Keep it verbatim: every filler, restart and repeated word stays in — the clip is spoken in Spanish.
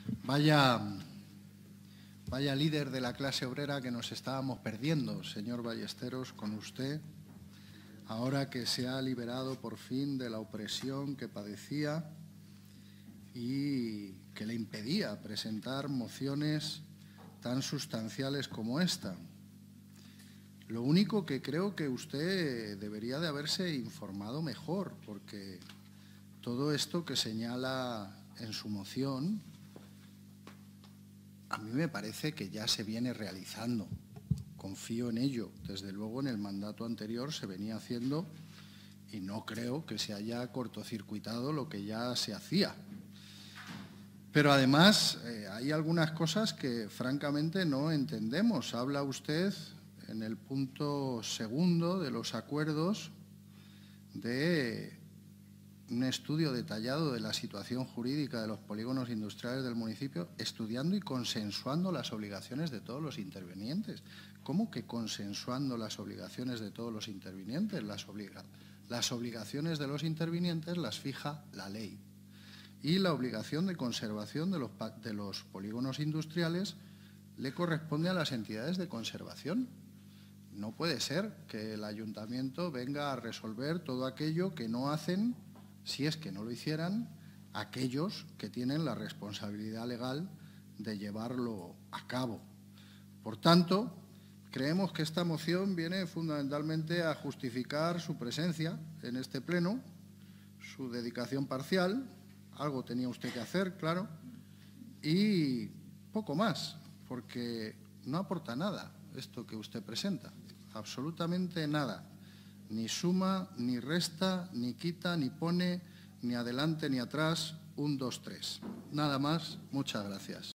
Vaya, vaya líder de la clase obrera que nos estábamos perdiendo, señor Ballesteros, con usted, ahora que se ha liberado por fin de la opresión que padecía y que le impedía presentar mociones tan sustanciales como esta. Lo único que creo que usted debería de haberse informado mejor, porque todo esto que señala en su moción, a mí me parece que ya se viene realizando. Confío en ello. Desde luego, en el mandato anterior se venía haciendo y no creo que se haya cortocircuitado lo que ya se hacía. Pero además eh, hay algunas cosas que francamente no entendemos. Habla usted en el punto segundo de los acuerdos de un estudio detallado de la situación jurídica de los polígonos industriales del municipio, estudiando y consensuando las obligaciones de todos los intervinientes. ¿Cómo que consensuando las obligaciones de todos los intervinientes? Las, obliga las obligaciones de los intervinientes las fija la ley. Y la obligación de conservación de los, de los polígonos industriales le corresponde a las entidades de conservación. No puede ser que el ayuntamiento venga a resolver todo aquello que no hacen, si es que no lo hicieran, aquellos que tienen la responsabilidad legal de llevarlo a cabo. Por tanto, creemos que esta moción viene fundamentalmente a justificar su presencia en este pleno, su dedicación parcial. Algo tenía usted que hacer, claro, y poco más, porque no aporta nada esto que usted presenta, absolutamente nada. Ni suma, ni resta, ni quita, ni pone, ni adelante, ni atrás, un, dos, tres. Nada más, muchas gracias.